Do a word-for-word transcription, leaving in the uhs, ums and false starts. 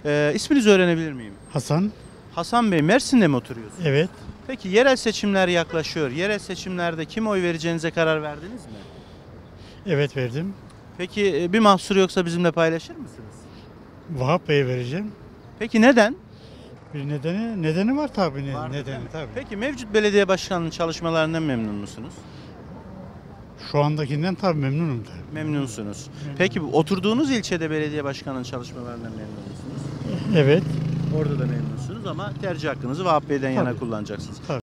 Ee, isminizi öğrenebilir miyim? Hasan. Hasan Bey, Mersin'de mi oturuyorsunuz? Evet. Peki yerel seçimler yaklaşıyor. Yerel seçimlerde kime oy vereceğinize karar verdiniz mi? Evet verdim. Peki e, bir mahsur yoksa bizimle paylaşır mısınız? Vahap Bey'e vereceğim. Peki neden? Bir nedeni nedeni var tabii. Ne, Vardır, değil nedeni mi? tabii. Peki mevcut belediye başkanının çalışmalarından memnun musunuz? Şu andakinden tabii memnunum tabii. Memnunsunuz. Peki bu oturduğunuz ilçede belediye başkanının çalışmalarından memnun musunuz? Evet. Orada da memnunsunuz ama tercih hakkınızı Vahap Bey'den yana Tabii. kullanacaksınız. Tabii.